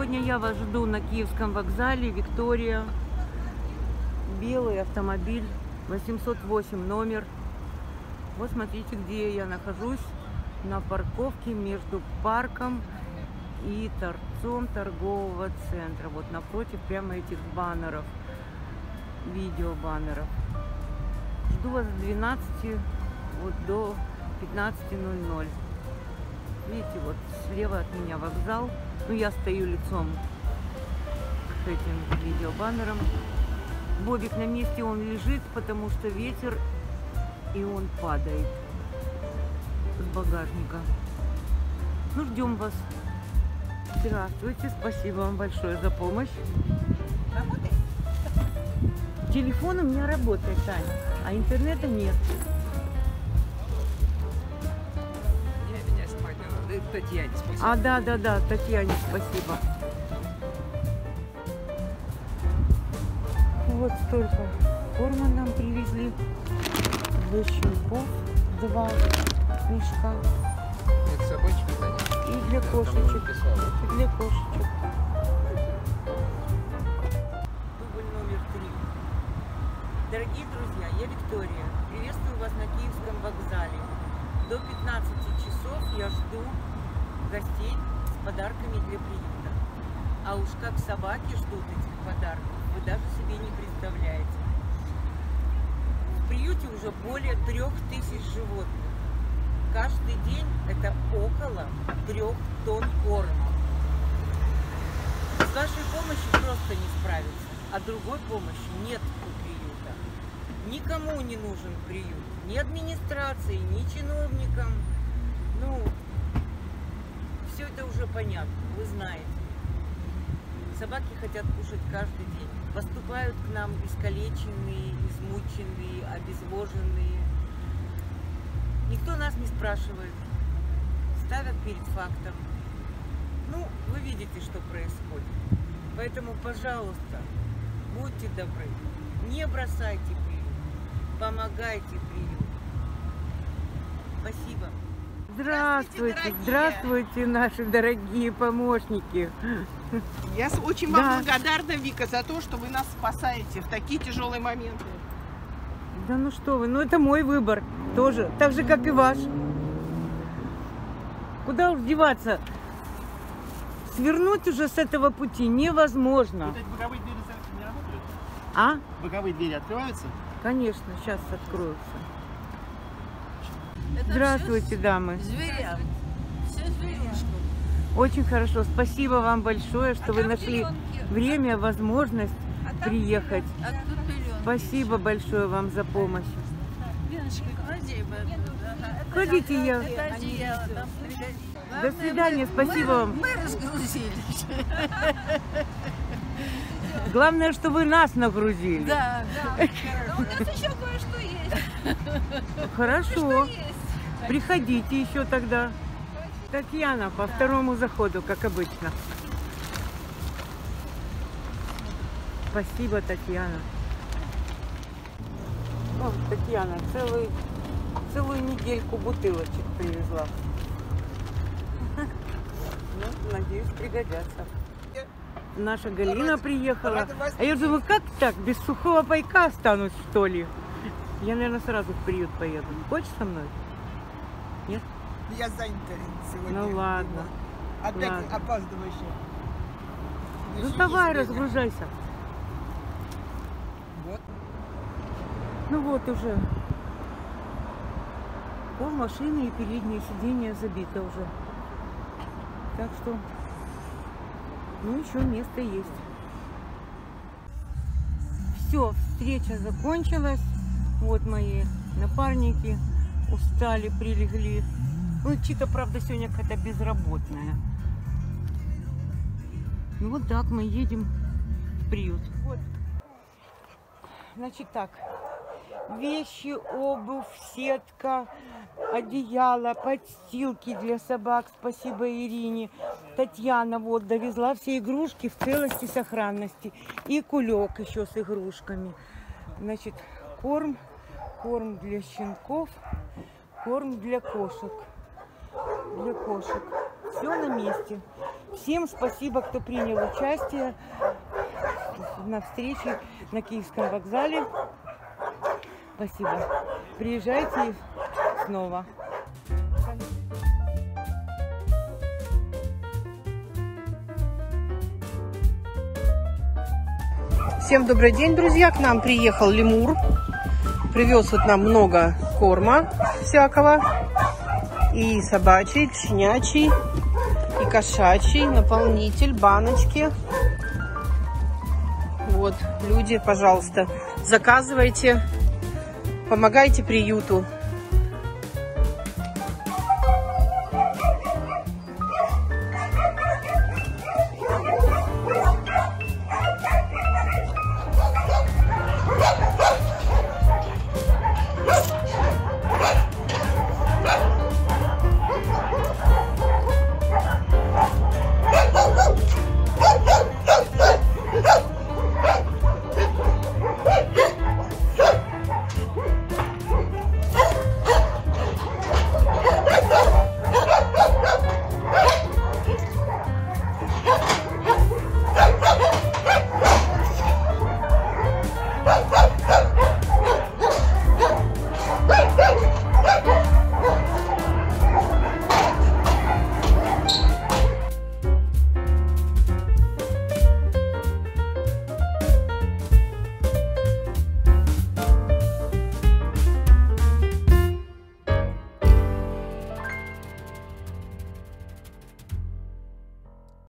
Сегодня я вас жду на Киевском вокзале Виктория. Белый автомобиль, 808 номер. Вот смотрите, где я нахожусь. На парковке между парком и торцом торгового центра. Вот напротив прямо этих баннеров, видеобаннеров. Жду вас с 12 вот до 15:00. Видите, вот слева от меня вокзал. Ну, я стою лицом к этим видеобаннерам. Бобик на месте, он лежит, потому что ветер, и он падает с багажника. Ну, ждем вас. Здравствуйте, спасибо вам большое за помощь. Работает? Телефон у меня работает, Таня, а интернета нет. Меня снимать не надо. Татьяне, спасибо. А, да, Татьяне спасибо. Вот столько корма нам привезли. Для щенков 2 мешка. Это собачки, Таня? И для кошечек. И для кошечек. Дубль номер 3. Дорогие друзья, я Виктория. Приветствую вас на Киевском вокзале. До 15 часов я жду гостей с подарками для приюта. А уж как собаки ждут этих подарков, вы даже себе не представляете. В приюте уже более 3000 животных. Каждый день это около 3 тонн корма. С вашей помощью просто не справиться, а другой помощи нет у приюта. Никому не нужен приют, ни администрации, ни чиновникам. Ну, все это уже понятно, вы знаете. Собаки хотят кушать каждый день. Поступают к нам искалеченные, измученные, обезвоженные. Никто нас не спрашивает. Ставят перед фактом. Ну, вы видите, что происходит. Поэтому, пожалуйста, будьте добры. Не бросайте приют. Помогайте приюту. Спасибо. Здравствуйте, здравствуйте, наши дорогие помощники. Я очень вам благодарна, Вика, за то, что вы нас спасаете в такие тяжелые моменты. Да ну что вы, ну это мой выбор тоже, так же, как и ваш. Куда уж деваться? Свернуть уже с этого пути невозможно. Вот эти боковые двери не работают? А? Боковые двери открываются? Конечно, сейчас откроются. Это Здравствуйте, дамы. Зверям. Все зверюшку. Очень хорошо. Спасибо вам большое, что вы нашли время, возможность приехать. А тут пеленки. Спасибо большое вам за помощь. Леночка, клади бы. Кладите я. Это одеяло, там пеленки. До свидания, спасибо вам. Мы разгрузились. Главное, что вы нас нагрузили. Да. У нас еще кое-что есть. Хорошо. Приходите еще тогда. Татьяна по второму заходу, как обычно. Спасибо, Татьяна. О, Татьяна целую недельку бутылочек привезла. Ну, надеюсь, пригодятся. Наша Галина приехала. А я думаю, как так? Без сухого пайка останусь, что ли? Я, наверное, сразу в приют поеду. Хочешь со мной? Нет? Я занята сегодня. Ну ладно. Опять ладно. опаздывающая. Ну давай, разгружайся. Вот. Ну вот уже. Пол машины и переднее сиденье забито уже. Так что, ну еще место есть. Все, встреча закончилась. Вот мои напарники устали, прилегли. Ну, Чита, правда, сегодня какая-то безработная. Ну вот так мы едем в приют. Вот. Значит так, вещи, обувь, сетка, одеяло, подстилки для собак. Спасибо Ирине. Татьяна вот довезла все игрушки в целости и сохранности. И кулек еще с игрушками. Значит, корм для щенков, корм для кошек. Все на месте. Всем спасибо, кто принял участие на встрече на Киевском вокзале. Спасибо. Приезжайте снова. Всем добрый день, друзья! К нам приехал лемур. Привез вот нам много корма всякого. И собачий, щенячий, и кошачий, наполнитель, баночки. Вот, люди, пожалуйста, заказывайте, помогайте приюту.